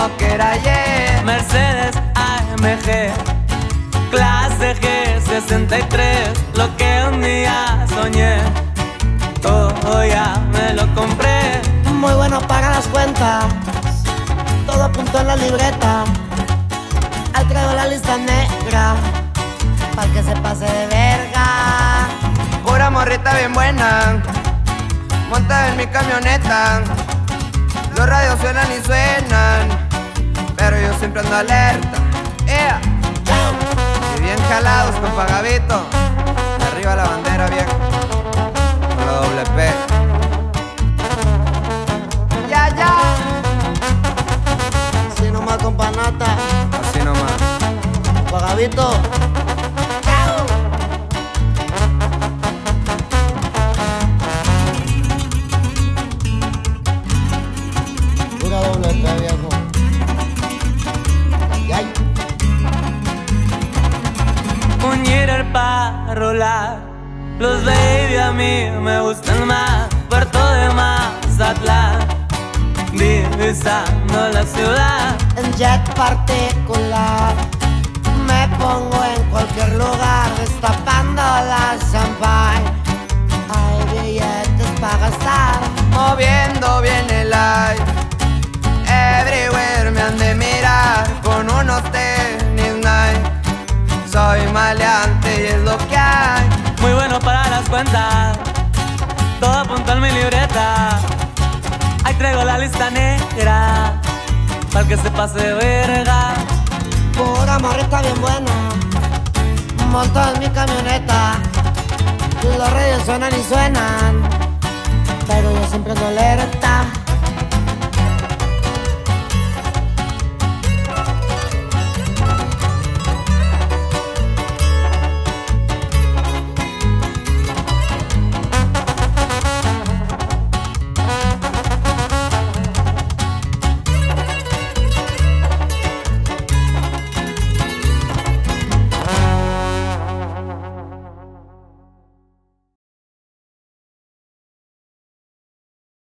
mismo que era ayer. Mercedes AMG, clase G63, lo que un día soñé, oh, ya me lo compré. Muy bueno para las cuentas, todo apuntó en la libreta. Ahí traigo la lista negra, pa'l que se pase de verga. Pura morrita bien buena, monta en mi camioneta. Los radios suenan y suenan, pero yo siempre ando alerta. Y bien jalados con Pagavito. Arriba la bandera vieja, con la doble P. Ya, ya. Así nomás con panata, Así nomás. Pagavito. Pura doble P, viejo. Ay. Un Jeter para rolar, los baby a mí me gustan más. Puerto de Mazatlán, divisando la ciudad. En jet particular me pongo en cualquier lugar, destapando la champagne. Hay billetes para gastar, Moviendo bien el live, everywhere me han de mirar. Con unos tenis Nike, soy maleante y es lo que hay. Muy bueno para las cuentas, todo apuntó en mi libreta. Ahí traigo la lista negra, para que se pase de verga. pura morrita bien buena, monto en mi camioneta. Los radios suenan y suenan, pero yo siempre ando alerta.